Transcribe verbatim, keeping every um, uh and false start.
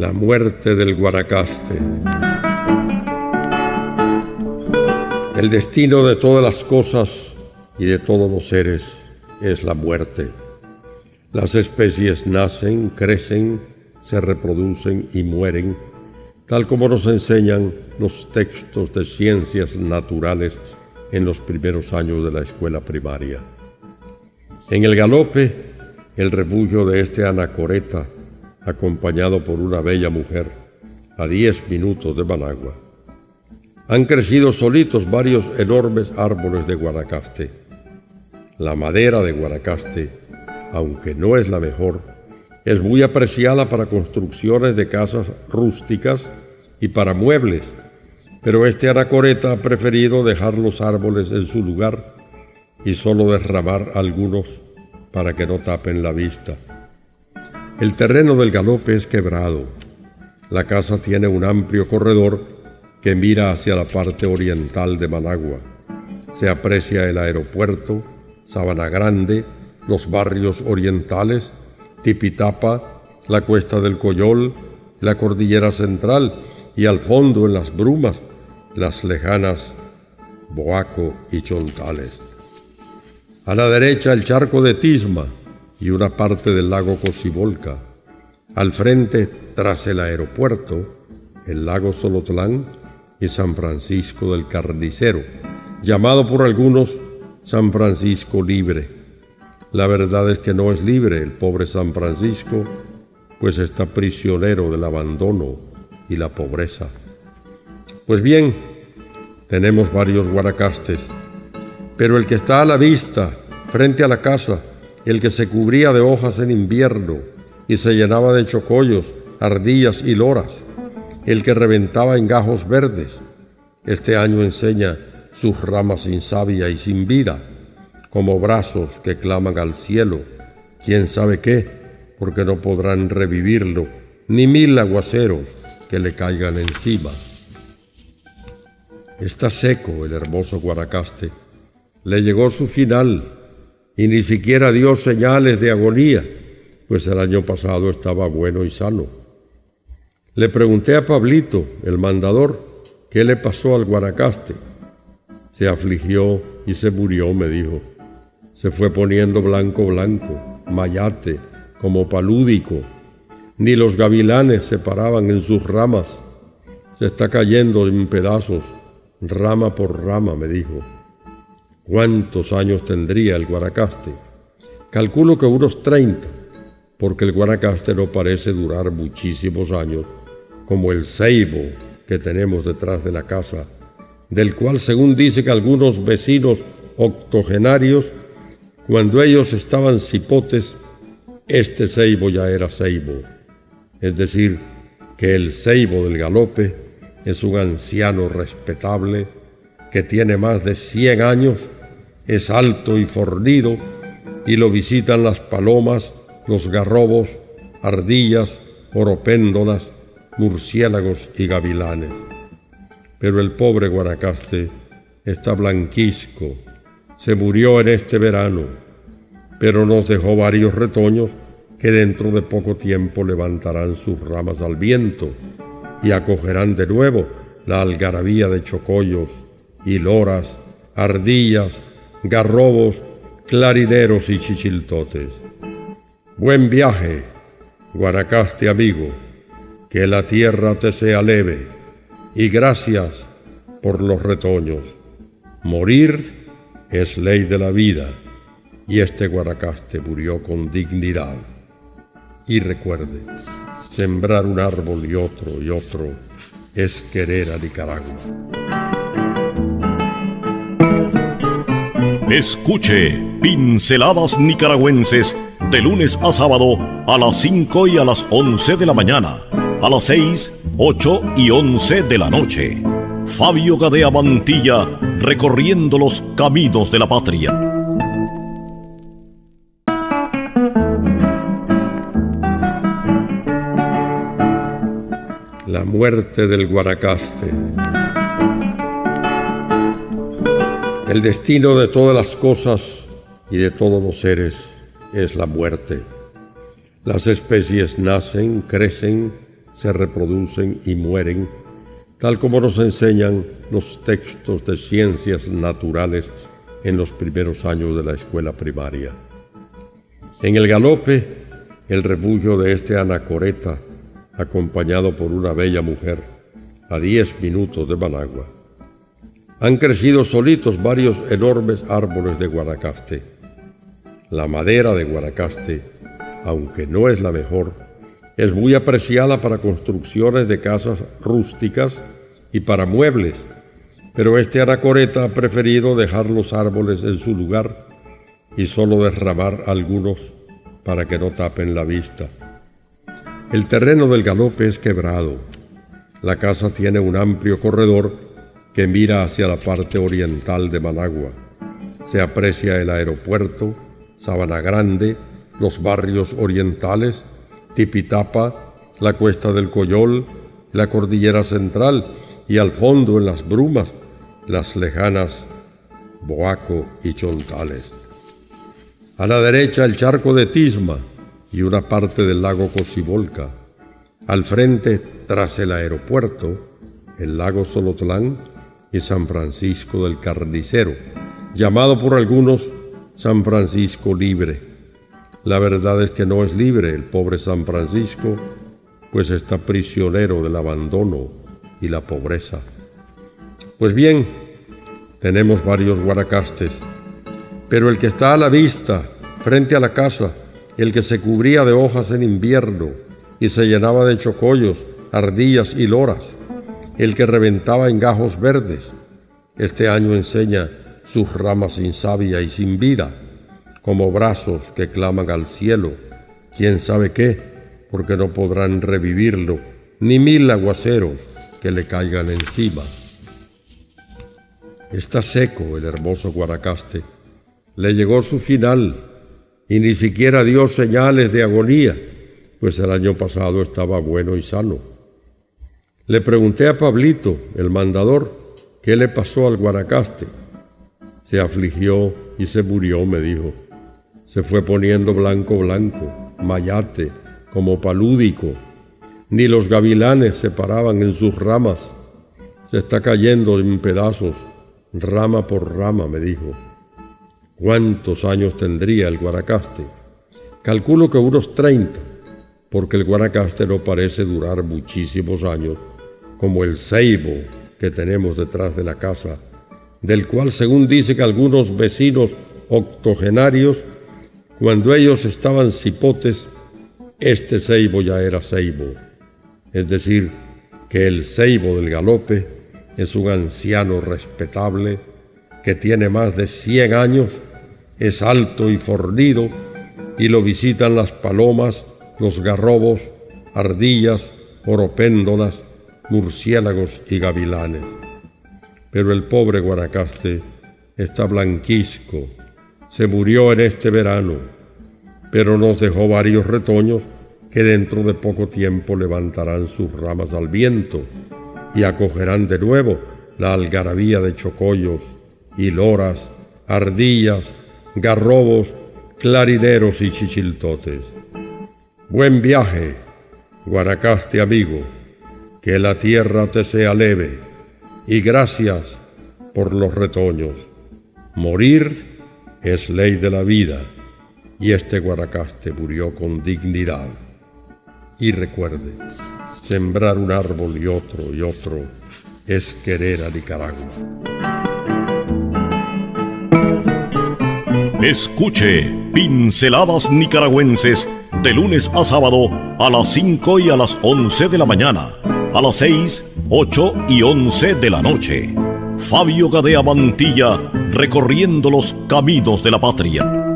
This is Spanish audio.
La muerte del Guanacaste. El destino de todas las cosas y de todos los seres es la muerte. Las especies nacen, crecen, se reproducen y mueren, tal como nos enseñan los textos de ciencias naturales en los primeros años de la escuela primaria. En el galope, el refugio de este anacoreta, acompañado por una bella mujer, a diez minutos de Managua, han crecido solitos varios enormes árboles de Guanacaste. La madera de Guanacaste, aunque no es la mejor, es muy apreciada para construcciones de casas rústicas y para muebles, pero este anacoreta ha preferido dejar los árboles en su lugar y solo derramar algunos para que no tapen la vista. El terreno del galope es quebrado. La casa tiene un amplio corredor que mira hacia la parte oriental de Managua. Se aprecia el aeropuerto, Sabana Grande, los barrios orientales, Tipitapa, la Cuesta del Coyol, la Cordillera Central y al fondo, en las brumas, las lejanas Boaco y Chontales. A la derecha, el charco de Tisma y una parte del lago Cocibolca. Al frente, tras el aeropuerto, el lago Solotlán y San Francisco del Carnicero, llamado por algunos San Francisco Libre. La verdad es que no es libre el pobre San Francisco, pues está prisionero del abandono y la pobreza. Pues bien, tenemos varios guanacastes, pero el que está a la vista, frente a la casa, el que se cubría de hojas en invierno y se llenaba de chocollos, ardillas y loras, el que reventaba en gajos verdes, este año enseña sus ramas sin savia y sin vida, como brazos que claman al cielo, quién sabe qué, porque no podrán revivirlo, ni mil aguaceros que le caigan encima. Está seco el hermoso Guanacaste, le llegó su final, y ni siquiera dio señales de agonía, pues el año pasado estaba bueno y sano. Le pregunté a Pablito, el mandador, qué le pasó al Guanacaste. Se afligió y se murió, me dijo. Se fue poniendo blanco blanco, mayate, como palúdico. Ni los gavilanes se paraban en sus ramas. Se está cayendo en pedazos, rama por rama, me dijo. ¿Cuántos años tendría el Guanacaste? Calculo que unos treinta, porque el Guanacaste no parece durar muchísimos años, como el ceibo que tenemos detrás de la casa, del cual, según dicen algunos vecinos octogenarios, cuando ellos estaban cipotes, este ceibo ya era ceibo. Es decir, que el ceibo del galope es un anciano respetable que tiene más de cien años, es alto y fornido, y lo visitan las palomas, los garrobos, ardillas, oropéndolas, murciélagos y gavilanes. Pero el pobre Guanacaste está blanquisco, se murió en este verano, pero nos dejó varios retoños que dentro de poco tiempo levantarán sus ramas al viento y acogerán de nuevo la algarabía de chocollos y loras, ardillas, garrobos, clarineros y chichiltotes. Buen viaje, Guanacaste amigo, que la tierra te sea leve, y gracias por los retoños. Morir es ley de la vida, y este Guanacaste murió con dignidad. Y recuerde, sembrar un árbol y otro y otro es querer a Nicaragua. Escuche Pinceladas Nicaragüenses de lunes a sábado a las cinco y a las once de la mañana, a las seis, ocho y once de la noche. Fabio Gadea Mantilla recorriendo los caminos de la patria. La muerte del Guanacaste. El destino de todas las cosas y de todos los seres es la muerte. Las especies nacen, crecen, se reproducen y mueren, tal como nos enseñan los textos de ciencias naturales en los primeros años de la escuela primaria. En el galope, el refugio de este anacoreta, acompañado por una bella mujer, a diez minutos de Managua, han crecido solitos varios enormes árboles de Guanacaste. La madera de Guanacaste, aunque no es la mejor, es muy apreciada para construcciones de casas rústicas y para muebles, pero este anacoreta ha preferido dejar los árboles en su lugar y solo derramar algunos para que no tapen la vista. El terreno del galope es quebrado. La casa tiene un amplio corredor que mira hacia la parte oriental de Managua. Se aprecia el aeropuerto, Sabana Grande, los barrios orientales, Tipitapa, la Cuesta del Coyol, la Cordillera Central y al fondo, en las brumas, las lejanas Boaco y Chontales. A la derecha, el charco de Tisma y una parte del lago Cocibolca. Al frente, tras el aeropuerto, el lago Solotlán y San Francisco del Carnicero, llamado por algunos San Francisco Libre. La verdad es que no es libre el pobre San Francisco, pues está prisionero del abandono y la pobreza. Pues bien, tenemos varios Guanacastes, pero el que está a la vista, frente a la casa, el que se cubría de hojas en invierno y se llenaba de chocollos, ardillas y loras, el que reventaba en gajos verdes, este año enseña sus ramas sin savia y sin vida, como brazos que claman al cielo, quién sabe qué, porque no podrán revivirlo, ni mil aguaceros que le caigan encima. Está seco el hermoso Guanacaste, le llegó su final y ni siquiera dio señales de agonía, pues el año pasado estaba bueno y sano. Le pregunté a Pablito, el mandador, qué le pasó al Guanacaste. Se afligió y se murió, me dijo. Se fue poniendo blanco blanco, mayate, como palúdico. Ni los gavilanes se paraban en sus ramas. Se está cayendo en pedazos, rama por rama, me dijo. ¿Cuántos años tendría el Guanacaste? Calculo que unos treinta, porque el Guanacaste no parece durar muchísimos años, como el ceibo que tenemos detrás de la casa, del cual, según dicen algunos vecinos octogenarios, cuando ellos estaban cipotes, este ceibo ya era ceibo. Es decir, que el ceibo del galope es un anciano respetable que tiene más de cien años, es alto y fornido, y lo visitan las palomas, los garrobos, ardillas, oropéndolas, murciélagos y gavilanes. Pero el pobre Guanacaste está blanquisco, se murió en este verano, pero nos dejó varios retoños que dentro de poco tiempo levantarán sus ramas al viento y acogerán de nuevo la algarabía de chocollos y loras, ardillas, garrobos, clarineros y chichiltotes. Buen viaje, Guanacaste amigo, que la tierra te sea leve, y gracias por los retoños. Morir es ley de la vida, y este Guanacaste murió con dignidad. Y recuerde, sembrar un árbol y otro y otro es querer a Nicaragua. Escuche Pinceladas Nicaragüenses de lunes a sábado a las cinco y a las once de la mañana, a las seis, ocho y once de la noche. Fabio Gadea Mantilla recorriendo los caminos de la patria.